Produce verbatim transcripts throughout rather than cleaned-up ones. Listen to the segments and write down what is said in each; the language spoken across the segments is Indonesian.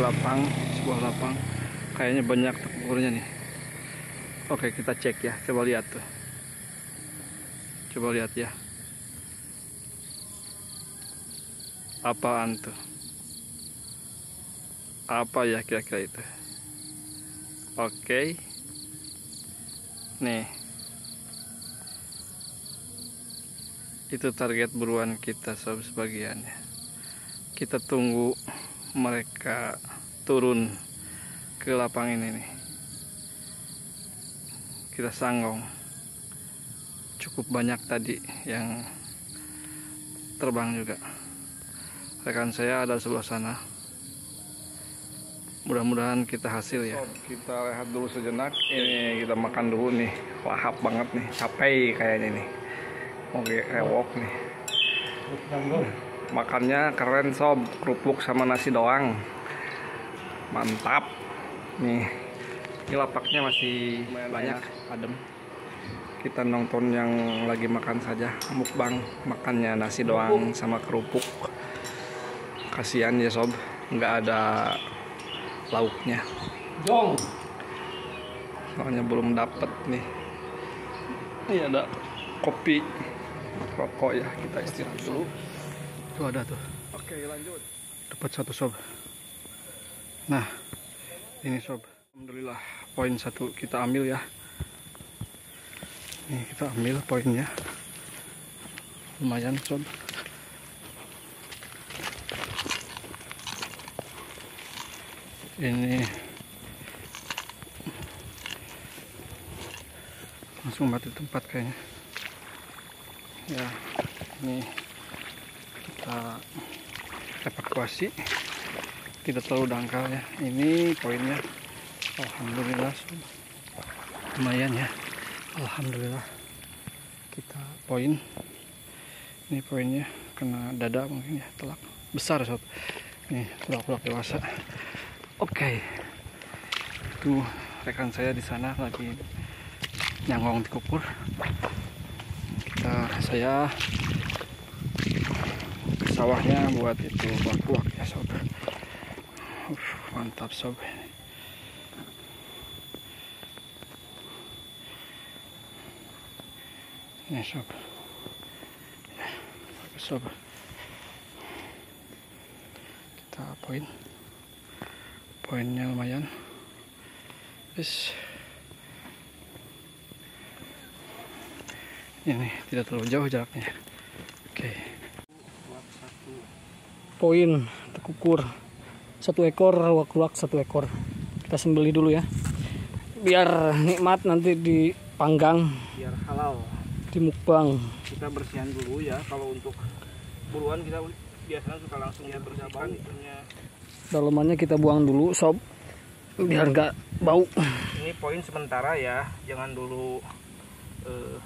lapang, sebuah lapang. Kayaknya banyak tekukurnya nih. Oke, kita cek ya. Coba lihat tuh. Coba lihat ya. Apaan tuh? Apa ya kira-kira itu? Oke. Nih. Itu target buruan kita sob sebagiannya. Kita tunggu mereka turun ke lapang ini nih. Kita sanggong. Cukup banyak tadi yang terbang juga. Rekan saya ada sebelah sana. Mudah-mudahan kita hasil ya. Kita rehat dulu sejenak. Ini kita makan dulu nih. Lahap banget nih. Capek kayaknya nih. Oke, rewok nih. Makannya keren sob. Kerupuk sama nasi doang. Mantap. Nih. Ini lapaknya masih banyak, adem. Kita nonton yang lagi makan saja, mukbang, makannya nasi doang sama kerupuk. Kasihan ya sob, nggak ada lauknya. Jong. Soalnya belum dapet nih. Ini ada kopi, rokok ya, kita istirahat dulu. Itu ada tuh. Oke, lanjut. Dapat satu sob. Nah, ini sob. Alhamdulillah, poin satu kita ambil ya. Nih kita ambil poinnya. Lumayan sob. Ini langsung mati tempat kayaknya. Ya, ini kita evakuasi. Tidak terlalu dangkal ya. Ini poinnya. Alhamdulillah, lumayan ya. Alhamdulillah, kita poin. Ini poinnya kena dada mungkin ya, telak besar sob. Nih telak-telak dewasa. Oke, tuh rekan saya di sana lagi nyangong tikukur. Kita saya ke sawahnya buat itu buat ya sob. Uh, mantap sob. Ini sob, ya, bagus sob. Kita poin, poinnya lumayan. Yes. Ini tidak terlalu jauh jaraknya. Oke. Poin tekukur satu ekor, wak-wak satu ekor. Kita sembelih dulu ya, biar nikmat nanti dipanggang. Biar halal. Di mukbang. Kita bersihan dulu ya. Kalau untuk buruan kita biasanya suka langsung ya bersihkan itunya. Dalamannya kita buang dulu sob, biar nggak bau. Ini poin sementara ya, jangan dulu uh,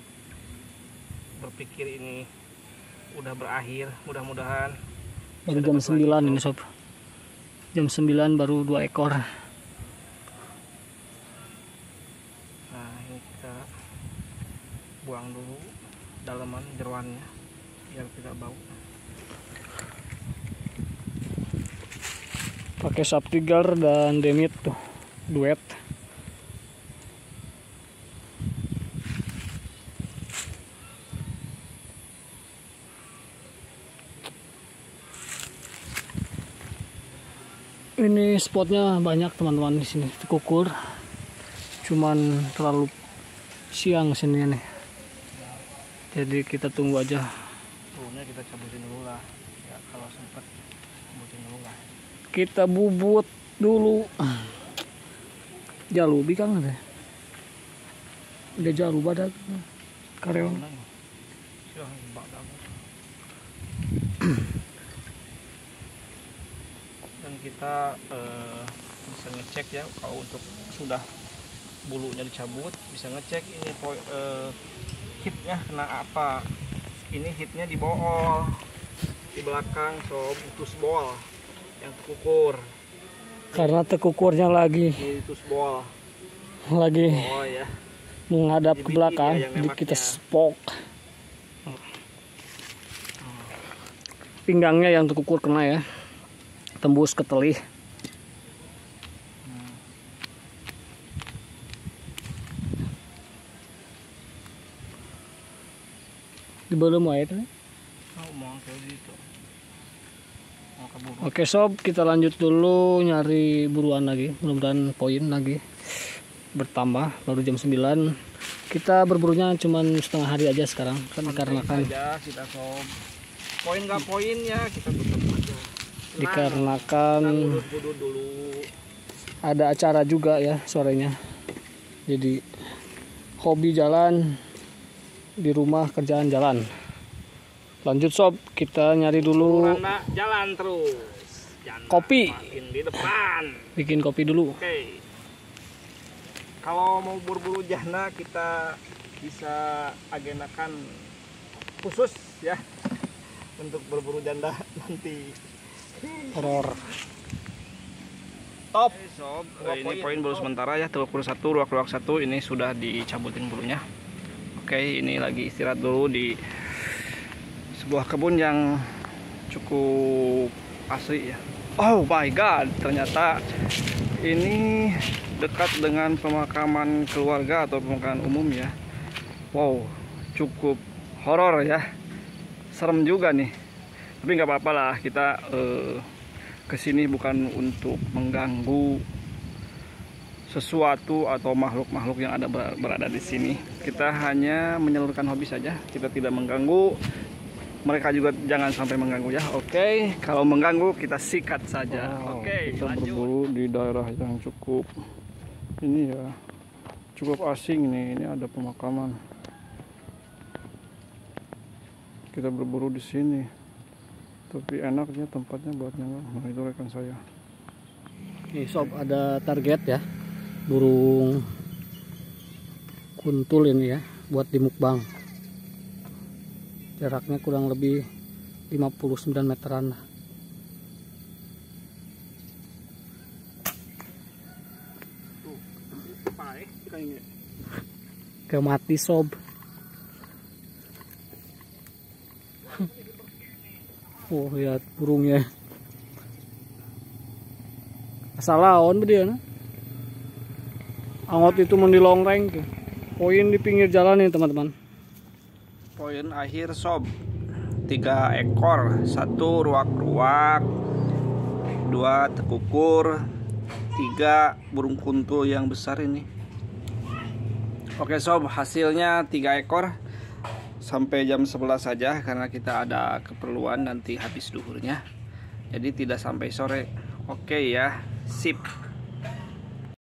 berpikir ini udah berakhir. Mudah-mudahan baru jam sembilan ini sob. Jam sembilan baru dua ekor. Nah ini kita buang dulu dalaman jeroannya biar tidak bau. Pakai Saptigar dan Demit tuh duet. Ini spotnya banyak teman-teman di sini tekukur. Cuman terlalu siang sini nih. Jadi kita tunggu aja. Turunnya kita cabutin dulu lah. Ya kalau sempat cabutin dulu lah. Kita bubut dulu. Jalubi kan ada. Udah jalu badak. Karyawan. Dan kita eh, bisa ngecek ya kalau untuk sudah bulunya dicabut, bisa ngecek ini eh, hitnya kena apa. Ini hitnya di bool, di belakang sob, tus bool yang tekukur. Karena tekukurnya lagi ini tus bool lagi oh, ya. Menghadap ke belakang, jadi kita spok. Pinggangnya yang tekukur kena ya, tembus ke telih. Di belum air. Oke sob, kita lanjut dulu nyari buruan lagi. Mudah-mudahan poin lagi bertambah. Baru jam sembilan. Kita berburunya cuman setengah hari aja sekarang kan, dikarenakan kita sob. Poin nggak poin ya kita tutup aja. Dikarenakan dulu, dulu. ada acara juga ya sorenya. Jadi hobi jalan, di rumah kerjaan jalan. Lanjut sob, kita nyari dulu. Karena jalan terus. Jangan kopi. Di depan. Bikin kopi dulu. Oke. Kalau mau buru-buru jana kita bisa agendakan khusus ya untuk berburu janda nanti. Horor. Top. Hey, sob. Eh, ini poin bulu sementara ya, teluk bulu satu, ruak-ruak satu ini sudah dicabutin bulunya. Oke, ini lagi istirahat dulu di sebuah kebun yang cukup asri ya. Oh my god, ternyata ini dekat dengan pemakaman keluarga atau pemakaman umum ya. Wow, cukup horor ya, serem juga nih. Tapi nggak apa-apa lah, kita eh, kesini bukan untuk mengganggu sesuatu atau makhluk-makhluk yang ada berada di sini. Kita hanya menyalurkan hobi saja, kita tidak mengganggu. Mereka juga jangan sampai mengganggu ya. Oke, kalau mengganggu kita sikat saja. Wow, Oke, kita lanjut. berburu di daerah yang cukup ini ya, cukup asing nih. Ini ada pemakaman. Kita berburu di sini. Tapi enaknya tempatnya buat nyanggah. Nah, itu rekan saya. Nih sob, ada target ya. Burung kuntul ini ya, buat di mukbang. Jaraknya kurang lebih lima puluh sembilan meteran. Kayak mati sob. Oh lihat burungnya. Asalaon dia nah. Angot itu mendilongreng ke. Poin di pinggir jalan nih teman-teman. Poin akhir sob, tiga ekor, satu ruak-ruak, dua tekukur, tiga burung kuntul yang besar ini. Oke sob, hasilnya tiga ekor sampai jam sebelas saja karena kita ada keperluan nanti habis duhurnya. Jadi tidak sampai sore. Oke ya, sip.